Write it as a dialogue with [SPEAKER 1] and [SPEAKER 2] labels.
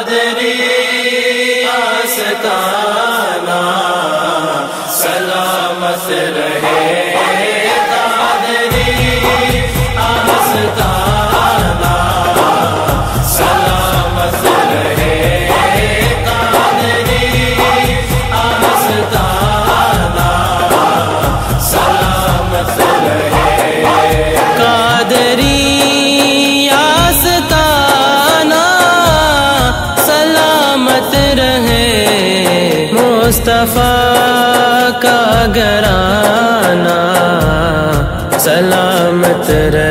[SPEAKER 1] कादरी आस्ताना सलामत रहे, कादरी आस्ताना सलामत रहे, कादरी आस्ताना सलामत रहे, कादरी आस्ताना सलामत रहे, मुस्तफा का घराना सलामत रहे।